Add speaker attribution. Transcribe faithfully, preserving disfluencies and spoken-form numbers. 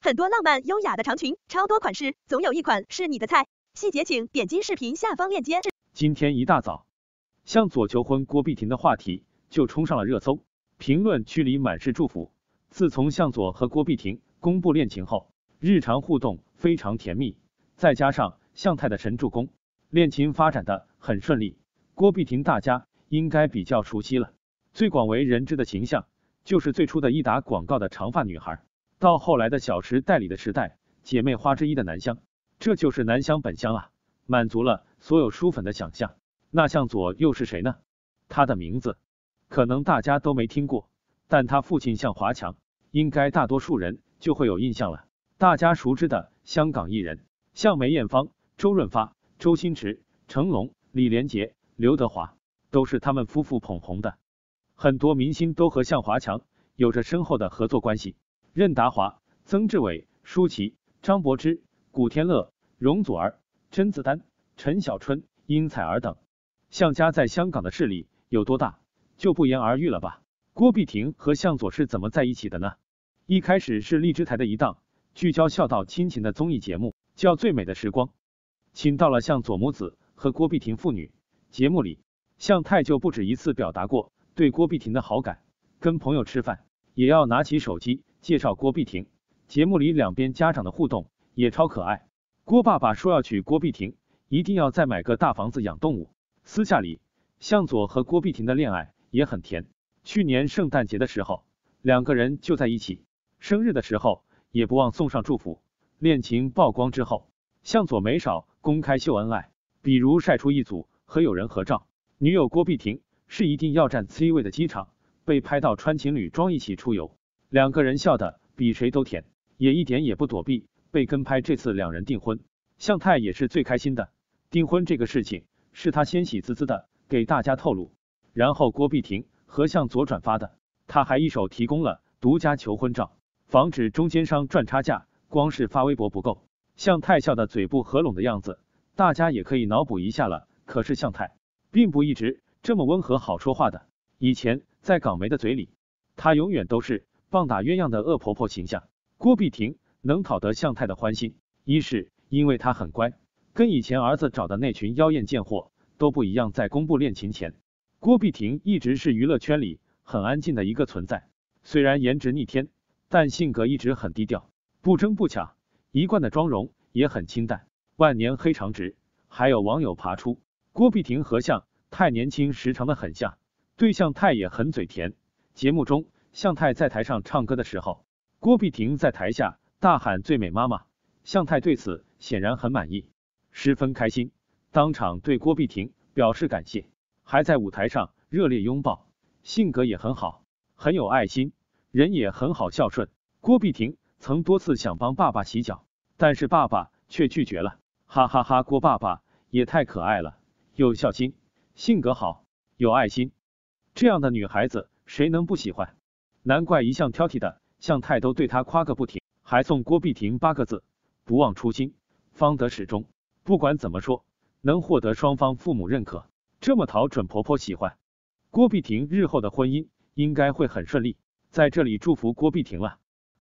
Speaker 1: 很多浪漫优雅的长裙，超多款式，总有一款是你的菜。细节请点击视频下方链接。
Speaker 2: 今天一大早，向佐求婚郭碧婷的话题就冲上了热搜，评论区里满是祝福。自从向佐和郭碧婷公布恋情后，日常互动非常甜蜜，再加上向太的神助攻，恋情发展的很顺利。郭碧婷大家应该比较熟悉了，最广为人知的形象就是最初的一打广告的长发女孩，到后来的小时代里的时代姐妹花之一的南湘，这就是南湘本湘啊，满足了所有书粉的想象。那向佐又是谁呢？他的名字可能大家都没听过，但他父亲向华强应该大多数人就会有印象了。大家熟知的香港艺人，像梅艳芳、周润发、周星驰、成龙、李连杰、刘德华，都是他们夫妇捧红的。很多明星都和向华强有着深厚的合作关系，任达华、曾志伟、舒淇、张柏芝、古天乐、容祖儿、甄子丹、陈小春、殷彩儿等。向家在香港的势力有多大，就不言而喻了吧。郭碧婷和向佐是怎么在一起的呢？一开始是荔枝台的一档聚焦孝道亲情的综艺节目，叫《最美的时光》，请到了向佐母子和郭碧婷父女。节目里，向太就不止一次表达过对郭碧婷的好感，跟朋友吃饭也要拿起手机介绍郭碧婷。节目里两边家长的互动也超可爱。郭爸爸说要娶郭碧婷，一定要再买个大房子养动物。私下里，向佐和郭碧婷的恋爱也很甜。去年圣诞节的时候，两个人就在一起，生日的时候也不忘送上祝福。恋情曝光之后，向佐没少公开秀恩爱，比如晒出一组和友人合照，女友郭碧婷是一定要占 C 位的机场，被拍到穿情侣装一起出游，两个人笑得比谁都甜，也一点也不躲避被跟拍。这次两人订婚，向太也是最开心的。订婚这个事情是他先喜滋滋的给大家透露，然后郭碧婷和向佐转发的，他还一手提供了独家求婚照，防止中间商赚差价。光是发微博不够，向太笑的嘴不合拢的样子，大家也可以脑补一下了。可是向太并不一直这么温和好说话的，以前在港媒的嘴里，她永远都是棒打鸳鸯的恶婆婆形象。郭碧婷能讨得向太的欢心，一是因为她很乖，跟以前儿子找的那群妖艳贱货都不一样。在公布恋情前，郭碧婷一直是娱乐圈里很安静的一个存在，虽然颜值逆天，但性格一直很低调，不争不抢，一贯的妆容也很清淡，万年黑长直。还有网友爬出，郭碧婷和向太年轻时长得很像，对向太也很嘴甜。节目中，向太在台上唱歌的时候，郭碧婷在台下大喊最美妈妈，向太对此显然很满意，十分开心，当场对郭碧婷表示感谢，还在舞台上热烈拥抱。性格也很好，很有爱心，人也很好孝顺。郭碧婷曾多次想帮爸爸洗脚，但是爸爸却拒绝了。哈哈哈，郭爸爸也太可爱了，有孝心，性格好，有爱心，这样的女孩子谁能不喜欢？难怪一向挑剔的向太都对她夸个不停，还送郭碧婷八个字：不忘初心，方得始终。不管怎么说，能获得双方父母认可，这么讨准婆婆喜欢，郭碧婷日后的婚姻应该会很顺利。在这里祝福郭碧婷了。